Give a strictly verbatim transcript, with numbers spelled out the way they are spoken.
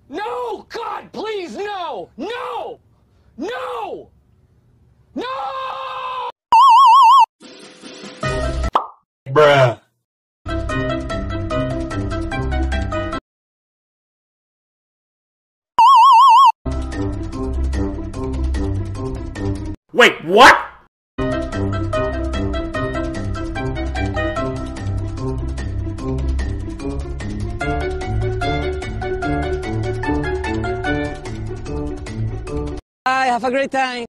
No! God, please, no! No! No! No! Bruh. Wait, what? Bye, have a great time.